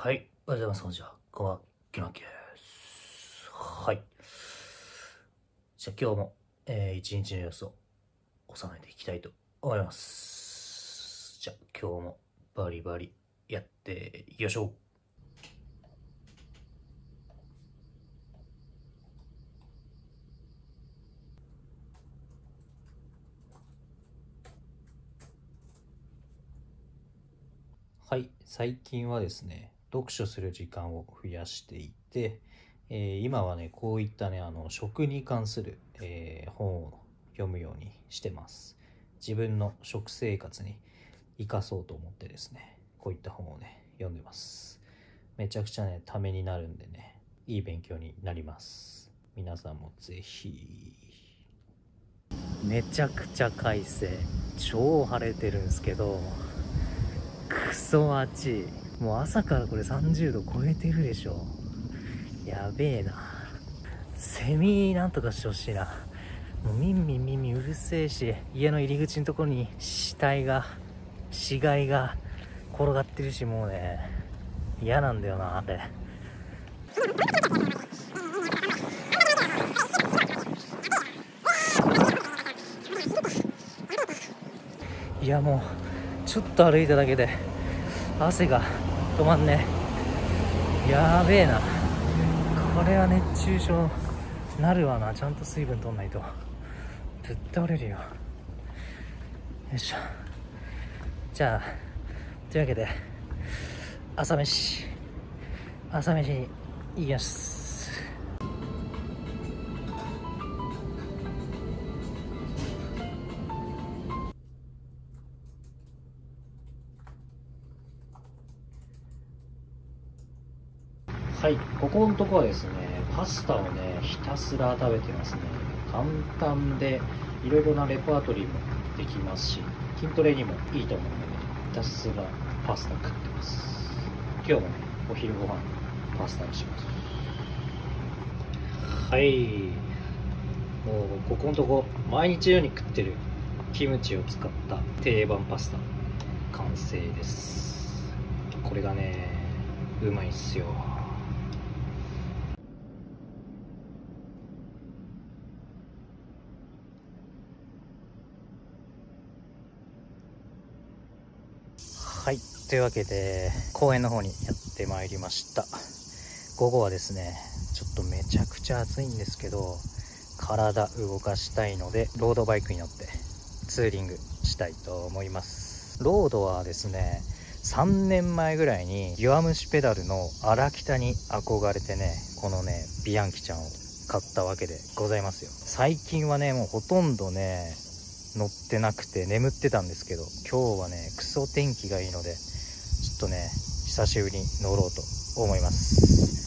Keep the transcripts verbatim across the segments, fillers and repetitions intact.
はい、おはようございます。こんにちは。こんばんは。きのきです。はい。じゃあ今日も、えー、一日の様子を収めていきたいと思います。じゃあ今日もバリバリやっていきましょう。はい、最近はですね、読書する時間を増やしていて、えー、今はね、こういったね、あの食に関する、えー、本を読むようにしてます。自分の食生活に生かそうと思ってですね、こういった本をね、読んでます。めちゃくちゃね、ためになるんでね、いい勉強になります。皆さんもぜひ。めちゃくちゃ快晴、超晴れてるんですけど、クソ暑い。もう朝からこれさんじゅうど超えてるでしょ。やべえな。セミなんとかしてほしいな。もうミンミンミンミンうるせえし、家の入り口のところに死体が死骸が転がってるし、もうね嫌なんだよなあれ。いやもうちょっと歩いただけで汗が止まんねえ。やべえな、これは熱中症なるわな。ちゃんと水分取んないとぶっ倒れるよ。よいしょ。じゃあというわけで朝飯朝飯に行きます。はい、ここのとこはですね、パスタをねひたすら食べてますね。簡単でいろいろなレパートリーもできますし、筋トレにもいいと思うので、ひたすらパスタ食ってます。今日もねお昼ご飯パスタにします。はい、もうここのとこ毎日のように食ってるキムチを使った定番パスタ完成です。これがねうまいっすよ。はい、というわけで公園の方にやってまいりました。午後はですねちょっとめちゃくちゃ暑いんですけど、体動かしたいのでロードバイクに乗ってツーリングしたいと思います。ロードはですねさんねんまえぐらいに弱虫ペダルの荒北に憧れてね、このねビアンキちゃんを買ったわけでございますよ。最近はねもうほとんどね乗ってなくて眠ってたんですけど、今日はねクソ天気がいいのでちょっとね久しぶりに乗ろうと思います。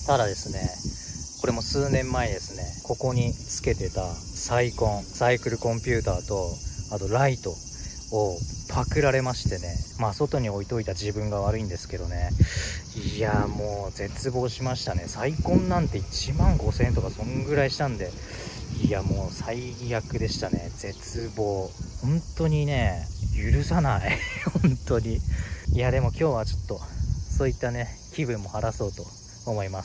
ただですね、これも数年前ですね、ここにつけてたサイコンサイクルコンピューターとあとライトをパクられましてね、まあ外に置いといた自分が悪いんですけどね、いやもう絶望しましたね。サイコンなんていちまんごせんえんとかそんぐらいしたんで、いやもう最悪でしたね。絶望、本当にね許さない本当に。いやでも今日はちょっとそういったね気分も晴らそうと思います。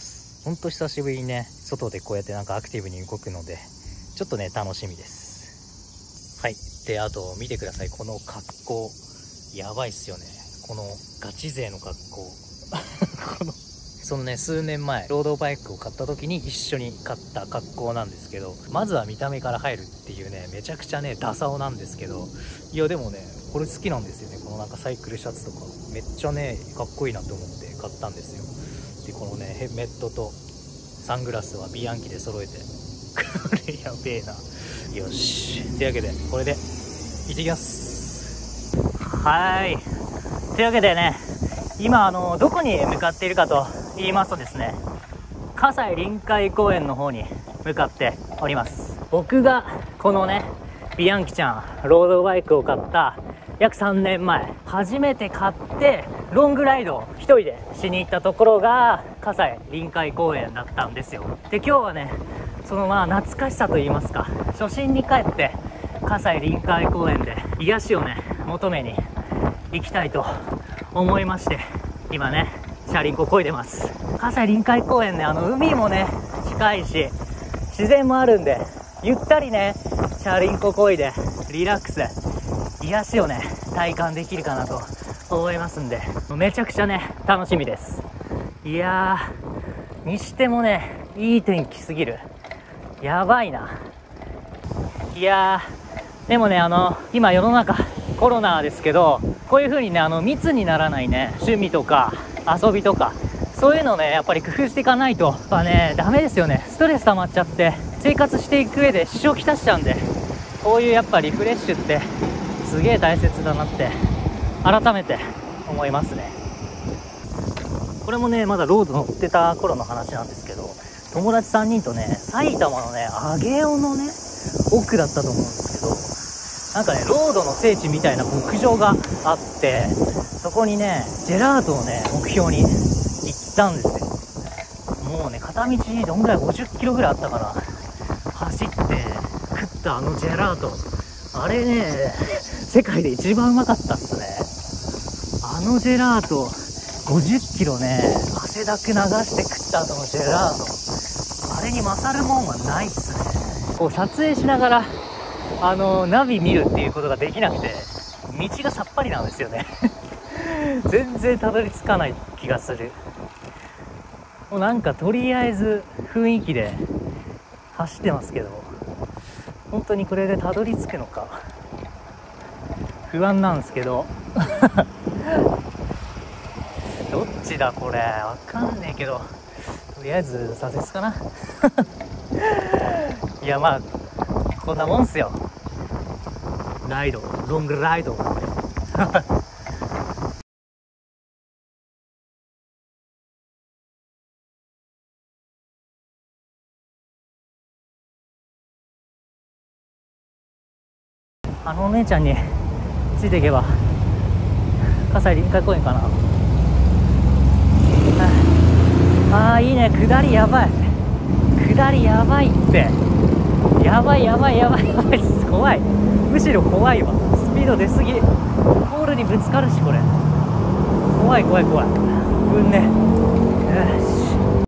本当久しぶりにね外でこうやってなんかアクティブに動くのでちょっとね楽しみです。はい、であと見てください、この格好やばいっすよね。このガチ勢の格好このそのね数年前ロードバイクを買った時に一緒に買った格好なんですけど、まずは見た目から入るっていうねめちゃくちゃねダサ男なんですけど、いやでもねこれ好きなんですよね。このなんかサイクルシャツとかめっちゃねかっこいいなと思って買ったんですよ。でこのねヘルメットとサングラスはビアンキで揃えてこれやべえな。よし、というわけでこれで行ってきます。はい、というわけでね今あのどこに向かっているかと言いますとですね、葛西臨海公園の方に向かっております。僕がこのねビアンキちゃんロードバイクを買った約さんねんまえ、初めて買ってロングライドを一人でしに行ったところが葛西臨海公園だったんですよ。で今日はねそのまあ懐かしさと言いますか、初心に帰って葛西臨海公園で癒しをね求めに行きたいと思いまして、今ねチャリンコ漕いでます。葛西臨海公園ね、あの海もね近いし自然もあるんで、ゆったりねチャリンコ漕いでリラックス癒しをね体感できるかなと思いますんで、めちゃくちゃね楽しみです。いやーにしてもねいい天気すぎる。やばいな。いやーでもね、あの今世の中コロナですけど、こういう風にねあの密にならないね趣味とか遊びとかそういうのをねやっぱり工夫していかないとやっぱねダメですよね。ストレス溜まっちゃって生活していく上で支障きたしちゃうんで、こういうやっぱリフレッシュってすげえ大切だなって改めて思いますね。これもねまだロード乗ってた頃の話なんですけど、友達さんにんとね埼玉のね上尾のね奥だったと思うんですけど、なんかねロードの聖地みたいな牧場があって、そこにねジェラートをね目標に行ったんですよ。もうね片道どんぐらいごじゅっキロぐらいあったかな、走って食ったあのジェラート、あれね世界で一番うまかったっすね。あのジェラートごじゅっキロね汗だく流して食った後のジェラート、あれに勝るもんはないっすね。こう撮影しながらあのナビ見るっていうことができなくて、道がさっぱりなんですよね全然たどり着かない気がする。もうなんかとりあえず雰囲気で走ってますけど、本当にこれでたどり着くのか不安なんですけどどっちだこれわかんねえけど、とりあえず左折かないやまあこんなもんっすよ、ライドロングライドあのお姉ちゃんについていけば葛西臨海公園かな。ああいいね、下りやばい、下りやばいって、やばいやばいやばいやばい、怖い、むしろ怖いわ、スピード出すぎ、ポールにぶつかるし、これ怖い怖い怖い、うんね、よし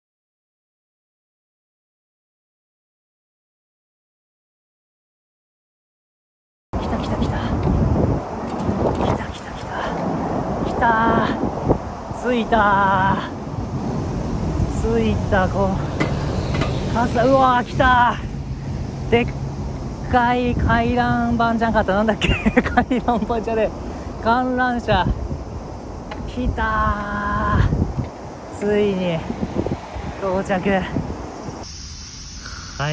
来た来た来た来た来た来た来たー、着いたー着いた、こう傘、うわー来たー、でっかい回覧板じゃんかった、なんだっけ回覧板じゃねえ、観覧車来たー、ついに到着。はい、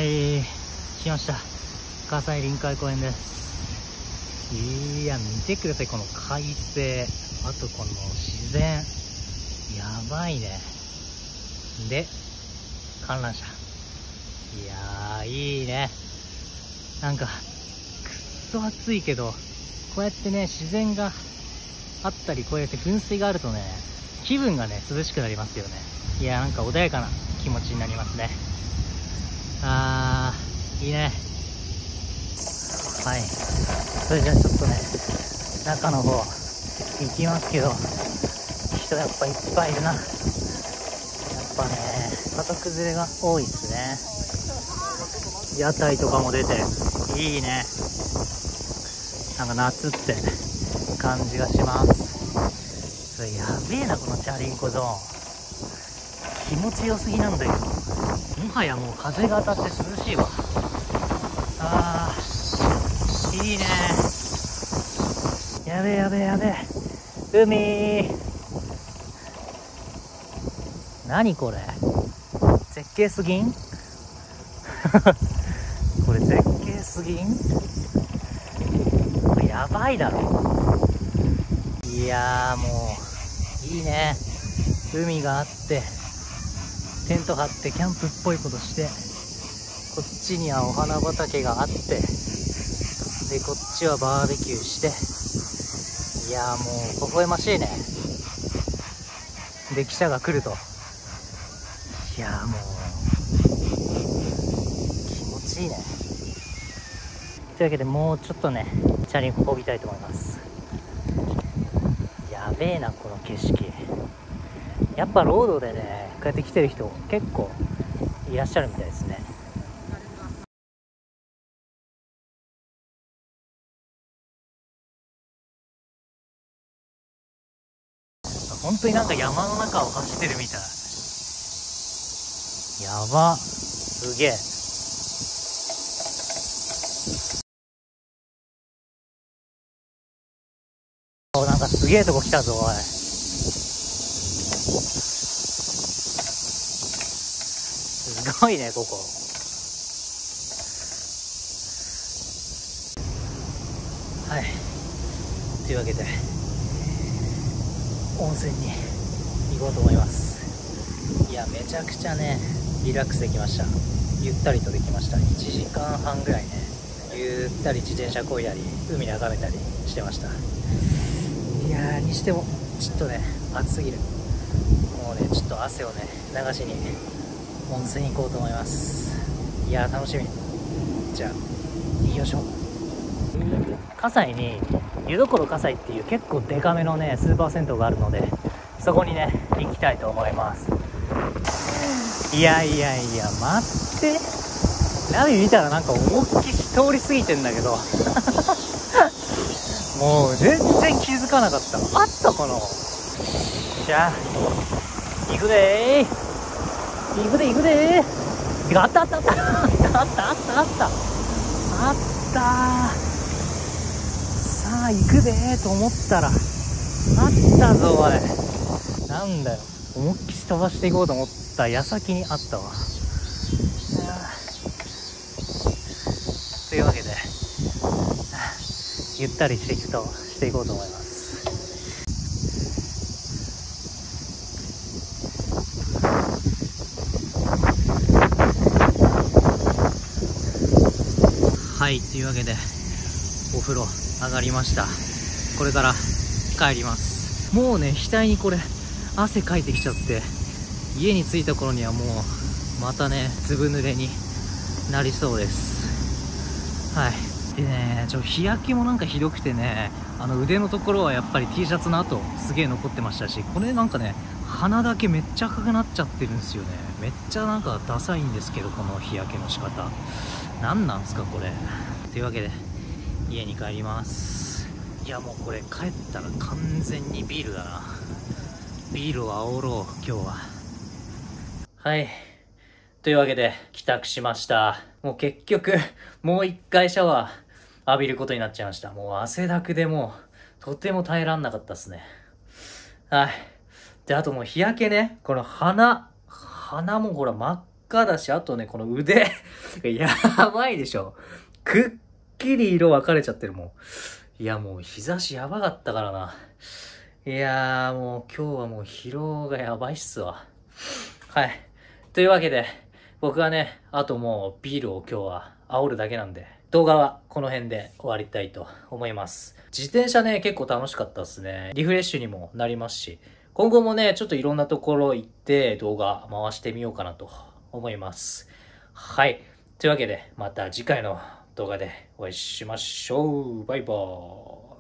来ました、葛西臨海公園です。いや見てください、この快晴、あとこの自然やばいね。で観覧車、いやーいいね、なんかくっそ暑いけどこうやってね自然があったり、こうやって噴水があるとね気分がね涼しくなりますよね。いやーなんか穏やかな気持ちになりますね。あーいいね。はい、それじゃあちょっとね中の方行きますけど、人やっぱいっぱいいるな。やっぱね家崩れが多いっすね。屋台とかも出ていいね、なんか夏って感じがします。それやべえな、このチャリンコゾーン気持ちよすぎなんだけど、もはやもう風が当たって涼しいわ。あーいいね、やべえやべえやべえ、海、何これ絶景すぎんこれ絶景すぎん、これやばいだろ。いやーもういいね、海があってテント張ってキャンプっぽいことして、こっちにはお花畑があって、でこっちはバーベキューして、いやーもう微笑ましいね。で記者が来ると、いやーもう気持ちいいね。というわけでもうちょっとねチャリンコこぎたいと思います。やべえなこの景色、 やっぱロードでねこうやって来てる人結構いらっしゃるみたいですね。本当になんか山の中を走ってるみたい。やば、すげえ。お、なんかすげえとこ来たぞおい。すごいねここ。はい、というわけで温泉に行こうと思います。いや、めちゃくちゃねリラックスできました。ゆったりとできました。いちじかんはんぐらいねゆったり自転車こいだり海眺めたりしてました。いやー、にしてもちょっとね暑すぎる。もうねちょっと汗をね流しに温泉に行こうと思います。いやー、楽しみ。じゃあ行きましょう。葛西に湯どころ葛西っていう結構デカめのねスーパー銭湯があるので、そこにね行きたいと思います。いやいやいや待って、ナビ見たらなんか思いっきり通り過ぎてんだけどもう全然気づかなかった。あったかな。じゃあ行くでー行くで行くでー。あったあったあったあったあったあったあったあったー。さあ行くでーと思ったらあったぞおい。なんだよ、思いっきり飛ばしていこうと思った矢先にあったわ。というわけでゆったりしていくとしていこうと思います。はい、というわけでお風呂上がりました。これから帰ります。もうね額にこれ汗かいてきちゃって、家に着いた頃にはもうまたねずぶ濡れになりそうです。はい。でねちょ日焼けもなんかひどくてね、あの腕のところはやっぱり T シャツの跡すげえ残ってましたし、これなんかね鼻だけめっちゃ赤くなっちゃってるんですよね。めっちゃなんかダサいんですけど、この日焼けの仕方何なんすかこれ。というわけで家に帰ります。いやもうこれ帰ったら完全にビールだな。ビールを煽ろう今日は。はい、というわけで帰宅しました。もう結局もう一回シャワー浴びることになっちゃいました。もう汗だくでもうとても耐えらんなかったっすね。はい。であともう日焼けね、この鼻鼻もほら真っ赤だし、あとねこの腕やばいでしょ。くっきり色分かれちゃってるもん。いやもう日差しやばかったからな。いやーもう今日はもう疲労がやばいっすわ。はい。というわけで僕はねあともうビールを今日は煽るだけなんで、動画はこの辺で終わりたいと思います。自転車ね結構楽しかったっすね。リフレッシュにもなりますし、今後もねちょっといろんなところ行って動画回してみようかなと思います。はい。というわけでまた次回の動画でお会いしましょう。バイバーイ。